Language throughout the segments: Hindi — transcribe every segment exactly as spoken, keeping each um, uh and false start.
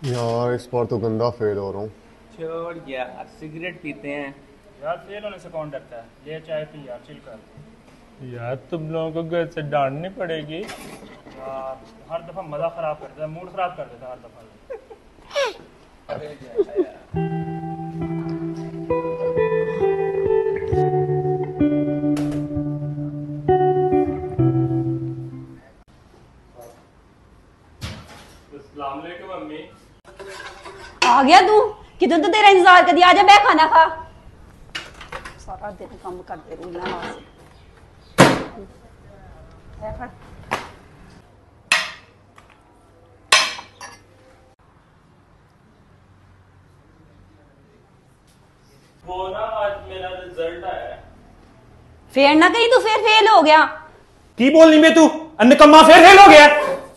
यार इस बार तो गंदा फेल हो रहा हूँ। छोड़ यार, सिगरेट पीते हैं यार। फेल होने से कौन डरता है? ले चाय पी यार, चिल कर। यार तुम लोगों को घर से डांटनी पड़ेगी यार हर दफा मजा खराब कर देता है, मूड खराब कर देता है हर दफा। अस्सलाम वालेकुम अम्मी। आ गया तू? कितने तो तेरा इंतजार कर दिया, आजा बैठ खाना खा। सारा दिन काम करते रहूं ना। वो ना आज मेरा रिजल्ट आया है। फेर ना कहीं तू फिर फेल हो गया। की बोलनी में तू निकम्मा फिर फेल हो गया।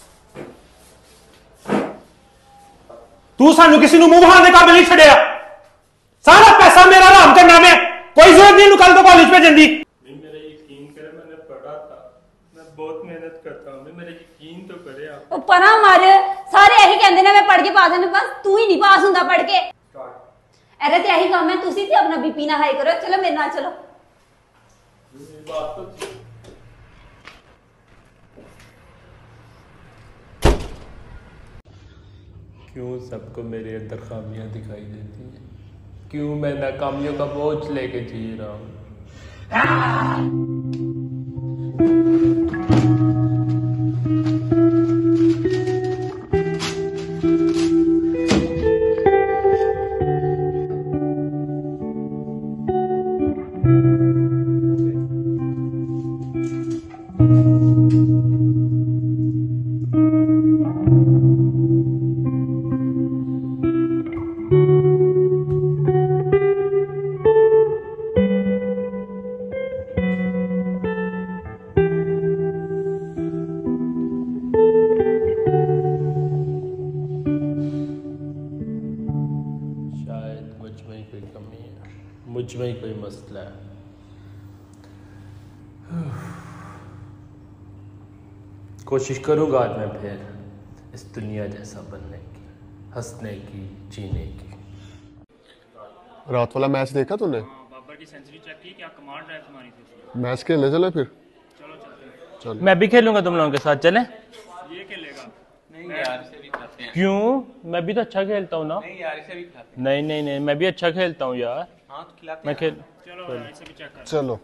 तू सानू किसी मुंह बहाने काबिल नहीं छड़िया। सारा पैसा मेरा आराम करना में कोई जरूरत नहीं कल तो कॉलेज पे जल्दी। मेरा यकीन करे, मैंने पढ़ा था, मैं बहुत मेहनत करता हूँ, मेरा यकीन तो करे आप। ओ परा मार, सारे यही कहते ने मैं पढ़ के पास होने, बस तू ही नहीं पास हुंदा पढ़ के। अरे ते यही काम है, तुसी ते अपना बीपी ना हाई करो। चलो मेरे नाल चलो। बात तो क्यों सबको मेरे अंदर खामियां दिखाई देती हैं? क्यों मैं नाकामियों का बोझ लेके जी रहा हूँ? मुझ में ही कोई मसला है। कोशिश करूंगा आज मैं फिर इस दुनिया जैसा बनने की, हंसने की, जीने की। रात वाला मैच देखा तूने? बाबर की सेंचुरी चेक की, क्या कमाल ड्राइव मारी थी। मैच खेलने चले फिर? चलो चलते। चल। मैं भी खेलूंगा तुम लोगों के साथ, चलें? ये खेलेगा? नहीं यार, इसे भी खाते हैं। क्यों? मैं भी तो अच्छा खेलता हूँ ना। नहीं यार, इसे भी खाते हैं। नहीं नहीं नहीं, मैं भी अच्छा खेलता हूँ यार। हाँ तो खिलाते मैं हैं। खेल चलो यार, इसे भी चेक कर। चलो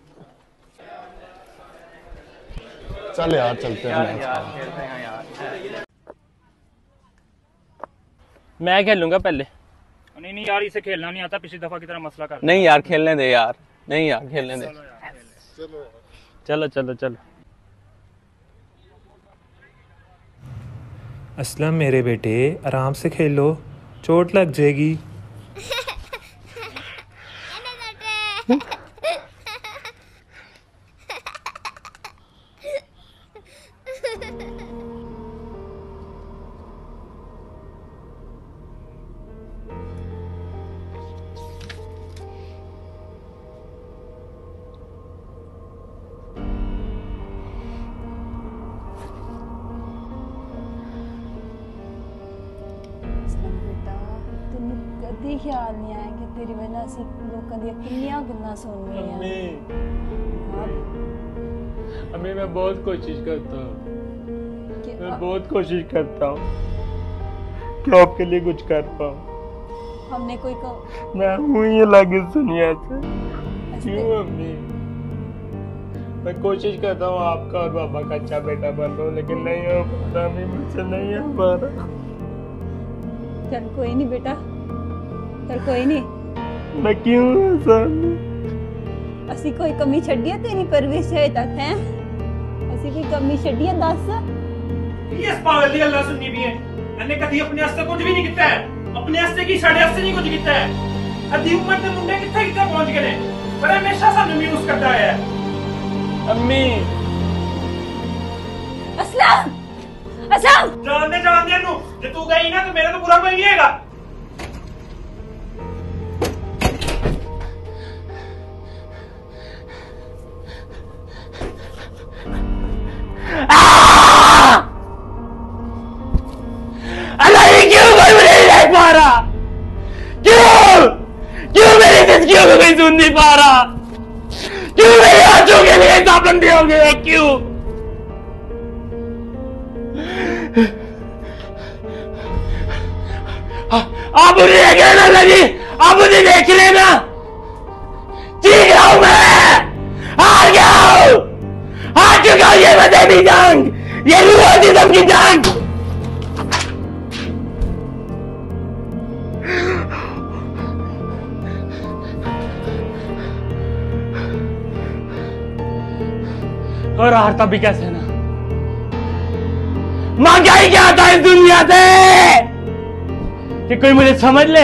चल यार, चलते हैं यार मैच यार खेलने। खेल रहे हैं यार। मैं खेलूंगा पहले। नहीं नहीं यार, इसे खेलना नहीं आता, पिछली दफा की तरह मसला कर। नहीं यार, खेलने दे यार। नहीं यार, खेलने दे। चलो यार, खेल ले। चलो चलो चलो। असलम मेरे बेटे, आराम से खेलो, चोट लग जाएगी। कभी ख्याल नहीं आया कि तेरी वजह से लोगों दी कितनी गल्लां सुननी है। अम्मी मैं बहुत कोशिश करता हूँ, कि मैं बहुत कोशिश करता हूँ कि आपके लिए कुछ कर पाऊँ। हमने कोई कहो। मैं हूँ ये लागे दुनिया से। अच्छा, क्यों अम्मी? मैं कोशिश करता हूँ आपका और पापा का अच्छा बेटा बन रहा हूँ, लेकिन नहीं हो पा रहा अम्मी, मुझसे नहीं हो पा रहा। चल कोई नहीं बेटा, चल कोई नहीं। मैं क्यों ऐसा? असी कोई कमी छड़ी है तेरी परवरिश है तक है? असी कोई कमी छड़ी है दस? ये इस पागल दी अल्लाह सुननी भी है। मैंने कभी अपने वास्ते कुछ भी नहीं किया है। अपने वास्ते की साढ़े वास्ते नहीं कुछ किया है। अद्धी उम्र के मुंडे कितने कितने पहुंच गए हैं। पर हमेशा सानू यूज करता है। अम्मी असलम, असलम जान दे जान दे नू। जे तू गई ना तो मेरा तो बुरा कोई नहीं हैगा। अल्लाह क्यों के लिए पाबंदी हो गई है, क्यों? आप मुझे देख लेना जी, आप मुझे देख लेना। जीत रहा हूं मैं, हार गया हूं, हार चुका हूं। ये मजहबी जंग, ये रूहानियत की जंग। और हारता भी कैसे है ना? महंगाई क्या आता है इस दुनिया से कि कोई मुझे समझ ले?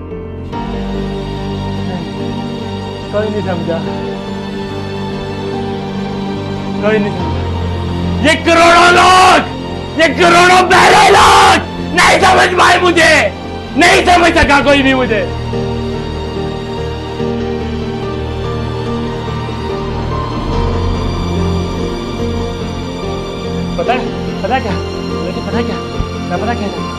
कोई नहीं समझा, कोई नहीं समझा। ये करोड़ों लोग, ये करोड़ों पहले लोग नहीं समझ पाए मुझे, नहीं समझ सका कोई भी मुझे। पता है, पता क्या, लेकिन पता क्या, मैं पता क्या था?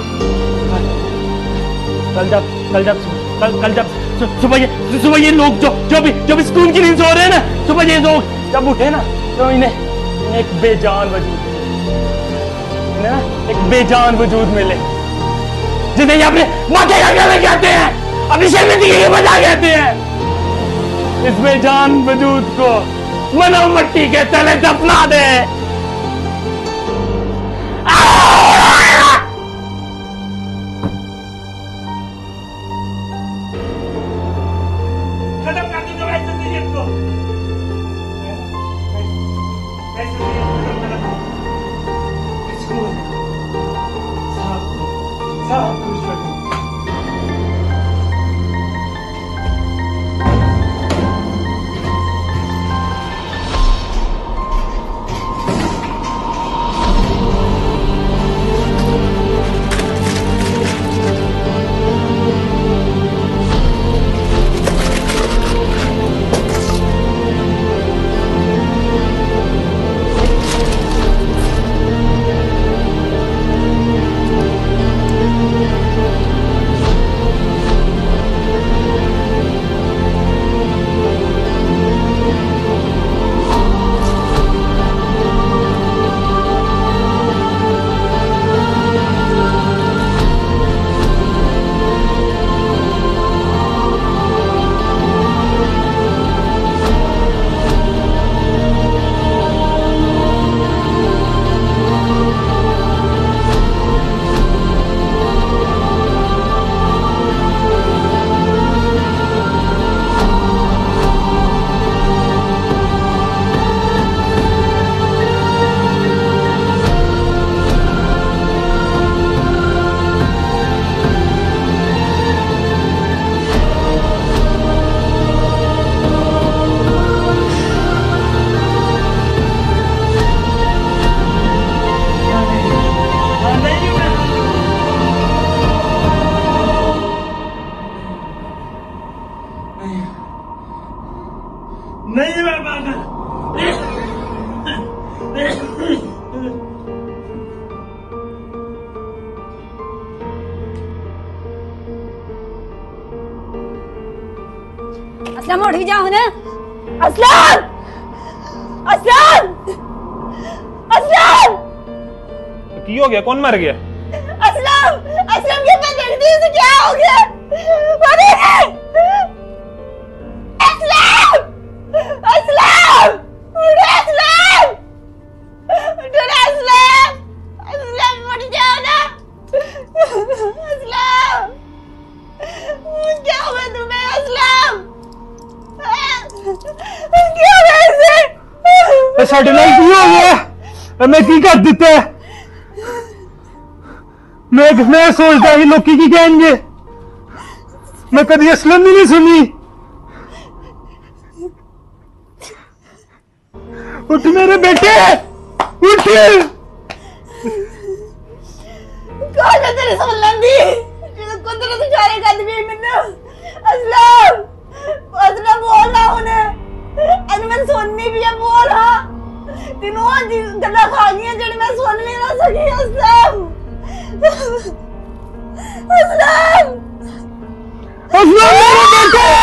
कल जब कल जब कल कल जब सुबह ये सुबह ये लोग जो जो भी जो भी स्कूल की नींद सो रहे हैं ना, सुबह ये लोग जब उठे ना तो इन्हें इन्हें एक बेजान वजूद इन्हें ना एक बेजान वजूद मिले, जिन्हें ये अपने माथे का गले कहते हैं, अपनी शर्मिंदगी की वजह कहते हैं। इस बेजान वजूद को मनो मट्टी के तले दफना दे। खत्म कर दो ऐसे जिंदगी को, ऐसे खत्म कर दो। इसको साफ साफ कुछ कर दो। नहीं मैं पागल। असलम उठ भी जाओ ना। असलम, असलम, असलम। की हो गया? कौन मर गया? असलम, असलम के मैं देखती हूँ क्या हो गया? असलम, असलम, उठ असलम, उठ असलम, असलम उठ जाओ ना। असलम, क्या हुआ तुम्हें असलम? क्या हुआ इसे? साढ़े नाल की हो गया? मैं की कर दिता है? मैं मैं सोचता ही लोग की कहेंगे। मैं कभी असलम भी नहीं सुनी। उठ मेरे बेटे, उठ। कौन है तेरे असलम दी? कौन तेरे तुझारे कर दी मैंने? असलम, असलम बोल रहा हूँ ने। अरे मैं सुननी भी है, बोल हाँ। तीनों गला खा गई है जड़ मैं सुन नहीं ना सकी। असलम, असलम, असलम मेरे बेटे।